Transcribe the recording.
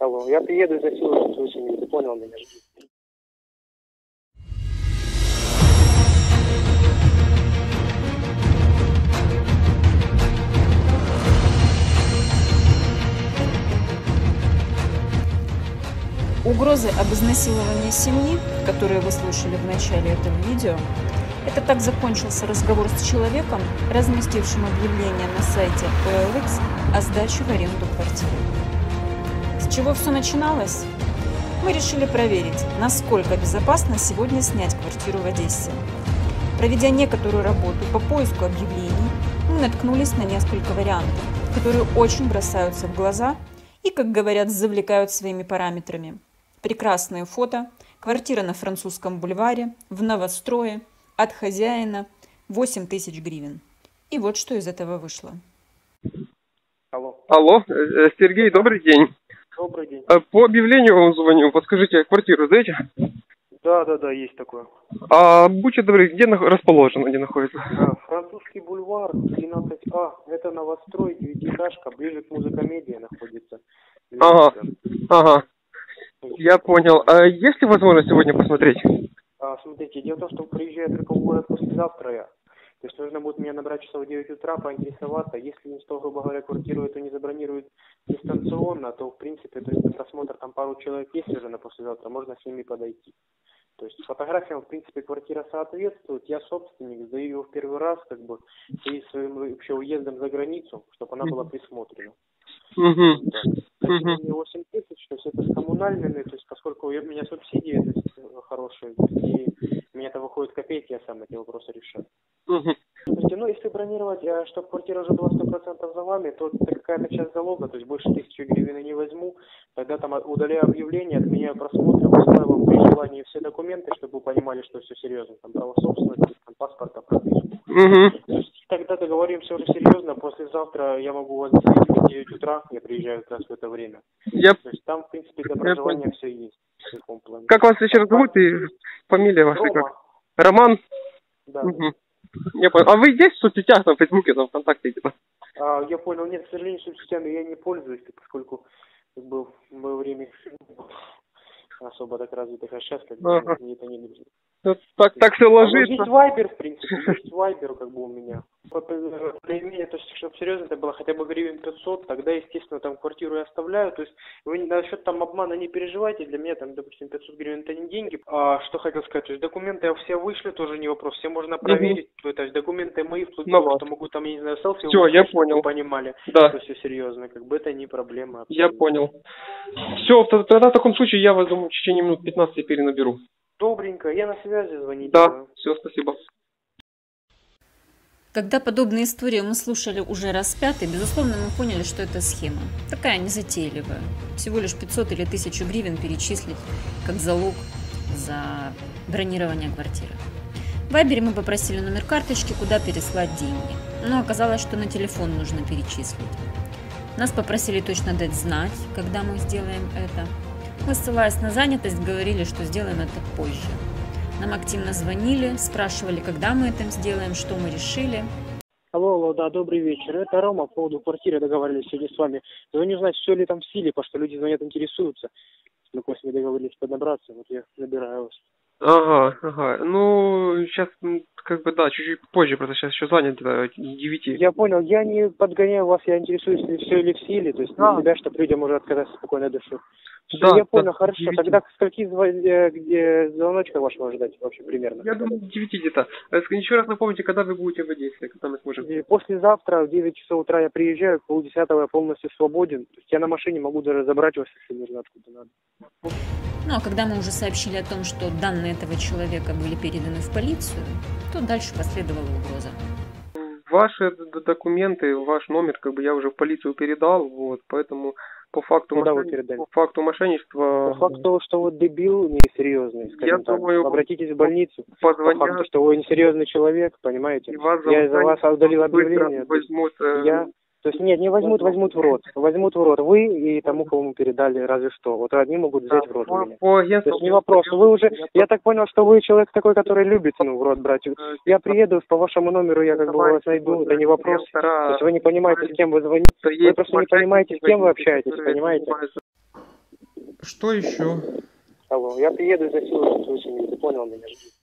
Алло, я приеду и засилую свою семью, ты понял меня? Угрозы об изнасиловании семьи, которые вы слушали в начале этого видео, это так закончился разговор с человеком, разместившим объявление на сайте OLX о сдаче в аренду квартиры. С чего все начиналось? Мы решили проверить, насколько безопасно сегодня снять квартиру в Одессе. Проведя некоторую работу по поиску объявлений, мы наткнулись на несколько вариантов, которые очень бросаются в глаза и, как говорят, завлекают своими параметрами. Прекрасные фото, квартира на Французском бульваре, в новострое, от хозяина, 8 тысяч гривен. И вот что из этого вышло. Алло, Сергей, добрый день. Добрый день. По объявлению вам звоню. Подскажите, квартиру сдаете? Да, есть такое. Будьте добры, где расположено, где находится? Французский бульвар, 13А. Это новострой, 9-этажка, ближе к музыкомедии находится. Ага. Я понял. Есть ли возможность сегодня посмотреть? Смотрите, дело в том, что приезжаю только в город послезавтра я. То есть нужно будет меня набрать часов в 9 утра, поинтересоваться. Если никто, грубо говоря, квартиру эту не забронирует дистанционно, то, в принципе, то есть просмотр там пару человек есть уже на послезавтра, можно с ними подойти. То есть фотографиям, в принципе, квартира соответствует. Я собственник, сдаю ее в первый раз, как бы, и своим вообще уездом за границу, чтобы она была присмотрена. Да. 8 тысяч, то есть это с коммунальными, то есть поскольку у меня субсидии то есть, хорошие, и у меня это выходит копейки, я сам эти вопросы решаю. Слушайте, если бронировать, чтобы квартира уже была 100% за вами, то это какая-то часть залога, то есть больше 1000 гривен я не возьму, тогда там удаляю объявление, отменяю просмотр, высылаю вам при желании все документы, чтобы вы понимали, что все серьезно, там право собственности, там паспорта, прописку. То есть тогда договоримся уже серьезно, послезавтра я могу вас встретить в 9 утра, я приезжаю как раз в это время. То есть там, в принципе, для проживания все есть. Как вас еще раз зовут и фамилия ваша как? Роман? Да. Я понял. А вы есть в соцсетях, там, в Фейсбуке, там, ВКонтакте, типа? Я понял, нет, к сожалению, соцсетями я не пользуюсь, поскольку как бы, в мое время особо так развитых, а сейчас как бы мне это не нужно. Так все ложится. Есть Вайбер, в принципе, есть Вайбер, как бы у меня. То есть, чтобы серьезно это было хотя бы гривен 500, тогда, естественно, там квартиру я оставляю. То есть, вы насчет там обмана не переживайте, для меня там, допустим, 500 гривен это не деньги. Что хотел сказать, то есть, документы я все вышли, тоже не вопрос, все можно проверить. То есть, документы мои, вплоть до того, что могу там, я не знаю, селфи. Все, я понял. Вы понимали, да. что все серьезно, как бы это не проблема. Абсолютно. Я понял. Все, тогда в таком случае я вас, думаю, в течение минут 15 перенаберу. Добренько, я на связи, звоните. Да, все, спасибо. Когда подобные истории мы слушали уже раз пятый, безусловно, мы поняли, что это схема. Такая незатейливая. Всего лишь 500 или 1000 гривен перечислить как залог за бронирование квартиры. В Вайбере мы попросили номер карточки, куда переслать деньги. Но оказалось, что на телефон нужно перечислить. Нас попросили точно дать знать, когда мы сделаем это. Мы, ссылаясь на занятость, говорили, что сделаем это позже. Нам активно звонили, спрашивали, когда мы это сделаем, что мы решили. Алло, да, добрый вечер. Это Рома, по поводу квартиры договаривались сегодня с вами. Звоню узнать, все ли там в силе, потому что люди звонят, интересуются. Мы с вами договорились поднабраться, вот я набираю вас. Ага. Ну, сейчас, как бы, да, чуть-чуть позже, просто сейчас еще занят до 9. Я понял, я не подгоняю вас, я интересуюсь, все ли в силе, то есть для себя, чтобы людям уже отказать спокойно душу. Да, я понял, да, хорошо. 9. Тогда к скольки звоночка вашего ждать вообще примерно? Я думаю, 9 где-то. Еще раз напомните, когда вы будете в Одессе, когда мы сможем. Послезавтра в 9 часов утра я приезжаю, к 9:30 я полностью свободен. То есть я на машине могу даже забрать вас, если нужно, откуда надо. Ну, а когда мы уже сообщили о том, что данные этого человека были переданы в полицию, то дальше последовала угроза. Ваши документы, ваш номер, как бы я уже в полицию передал, вот, поэтому по факту мошенничества... По факту того, что вы дебил несерьезный, скажем так, думаю, обратитесь в больницу. Позвонят, по факту, что вы несерьезный человек, понимаете? Я из-за вас удалил объявление. Возьмут... То есть нет, не возьмут в рот. Возьмут в рот вы и тому, кому мы передали, разве что. Вот одни могут взять в рот у меня. То есть не вопрос. Вы уже, я так понял, что вы человек такой, который любит, в рот брать. Я приеду, по вашему номеру я как бы вас найду, это не вопрос. То есть вы не понимаете, с кем вы звоните. Вы просто не понимаете, с кем вы общаетесь, понимаете? Что еще? Алло, я приеду и засилую свою семью, ты понял меня?